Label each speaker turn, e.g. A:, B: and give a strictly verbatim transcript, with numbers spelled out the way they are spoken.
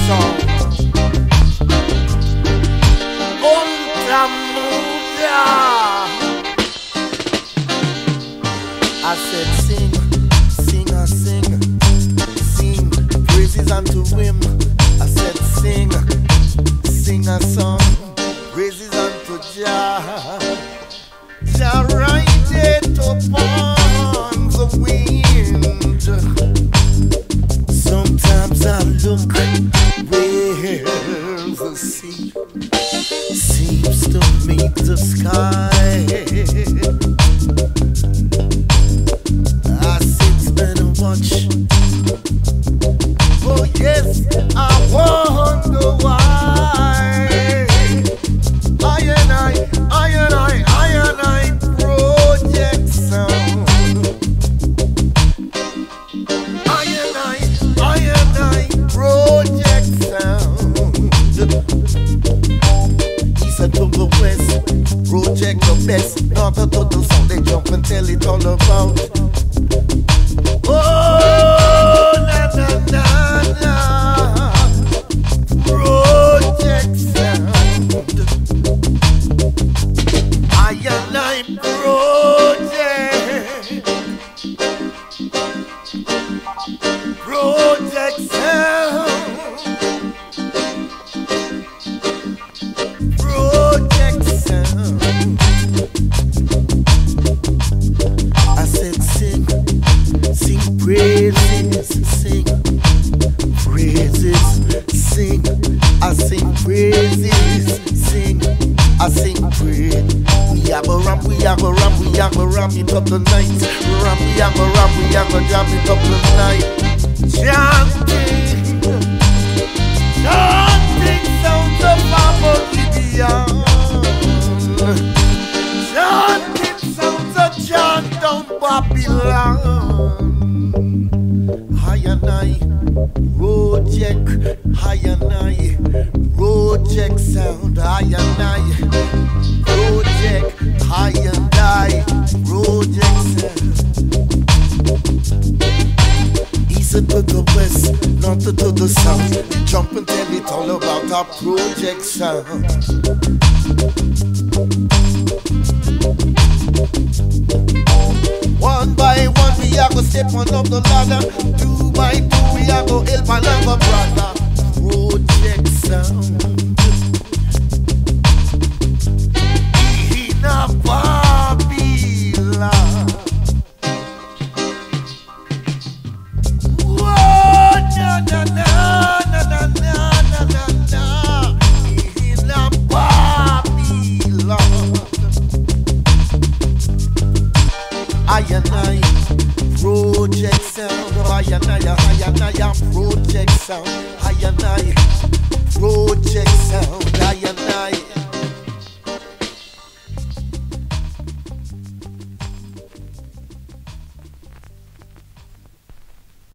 A: song. Ultra Muda. I said sing, sing, I sing, sing praises unto him. I said sing, sing a song, praises unto Jah. Jah ride it upon the wind. Sometimes I look where the sea seems to meet the sky. I sit and watch. Oh yes, I wonder why. I and I, I and I, I and I project sound. I and I, I and I project sound. East to the west, project the best. North to the south, they jump and tell it all about. Oh, na na na na, project sound. I and I project, project sound, project sound. I said sing, sing praises, sing praises, sing. I sing praises, sing. I sing praise. We a go ram, we a go ram, we a go ram it up the night. Ram, we a go ram, we a go jam it up the night. Chanting, chanting sounds of Babylon. Chanting sounds of chant down Babylon. High and I, project, high and I, project sound, high and I, project, high and I, project sound. East to the west, north to the south, jump and tell it all about our project sound. One by one we a go step on up the ladder. Two by two we a go help another brother. Project sound. In a Babylon. Whoa, na na na na na na na na na. In a Babylon. I and I project sound. I and I, I and I project sound.